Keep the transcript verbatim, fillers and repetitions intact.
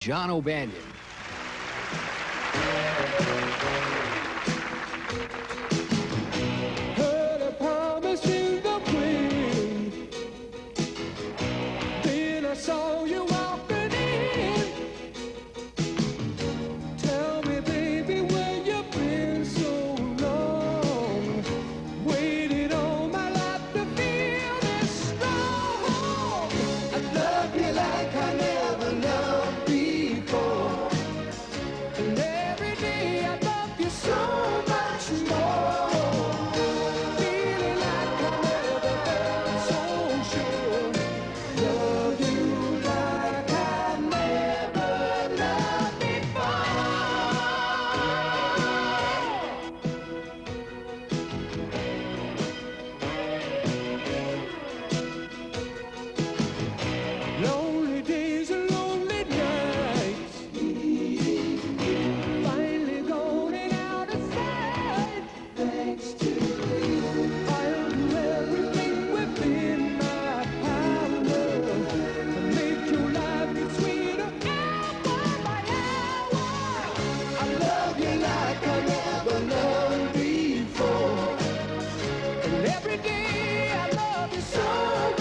John O'Banion. Heard a promise in the wind. Then I saw you walking in. Tell me, baby, where you been so long? Waited all my life to feel this strong. I love you like I never loved before. And every day I love you so much more. Feeling like I never felt so sure. Love you like I never loved before. Lonely days and lonely nights, finally going out of sight. Thanks to you, I'll do everything within my power to make your life get sweeter hour by hour. I love you like I never loved before, and every day I love you so